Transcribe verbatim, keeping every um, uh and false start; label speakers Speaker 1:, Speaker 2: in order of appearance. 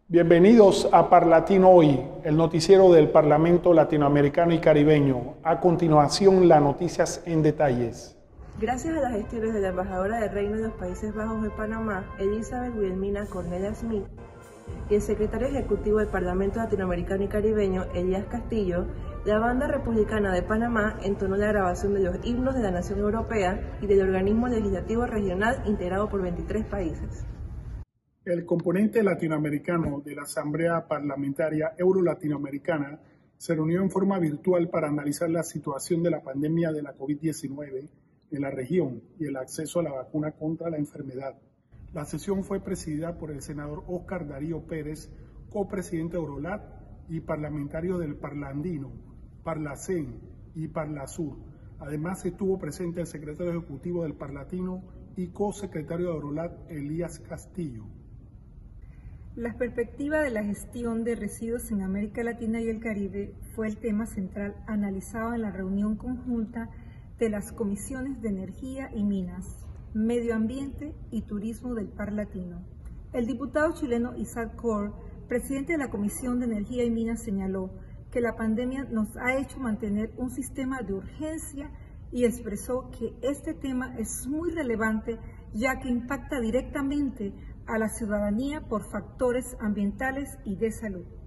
Speaker 1: Bienvenidos a Parlatino Hoy, el noticiero del Parlamento Latinoamericano y Caribeño. A continuación, las noticias en detalles.
Speaker 2: Gracias a las gestiones de la embajadora del Reino de los Países Bajos de Panamá, Elizabeth Wilhelmina Cornelia Smith, y el secretario ejecutivo del Parlamento Latinoamericano y Caribeño, Elías Castillo, la banda republicana de Panamá entonó la grabación de los himnos de la Nación Europea y del organismo legislativo regional integrado por veintitrés países.
Speaker 1: El componente latinoamericano de la Asamblea Parlamentaria Euro-Latinoamericana se reunió en forma virtual para analizar la situación de la pandemia de la COVID diecinueve en la región y el acceso a la vacuna contra la enfermedad. La sesión fue presidida por el senador Óscar Darío Pérez, copresidente de Eurolat, y parlamentarios del Parlandino, Parlacén y Parlasur. Además estuvo presente el secretario ejecutivo del Parlatino y cosecretario de Eurolat, Elías Castillo.
Speaker 3: La perspectiva de la gestión de residuos en América Latina y el Caribe fue el tema central analizado en la reunión conjunta de las comisiones de Energía y Minas, Medio Ambiente y Turismo del Parlatino. El diputado chileno Isaac Cor, presidente de la Comisión de Energía y Minas, señaló que la pandemia nos ha hecho mantener un sistema de urgencia y expresó que este tema es muy relevante ya que impacta directamente a la ciudadanía por factores ambientales y de salud.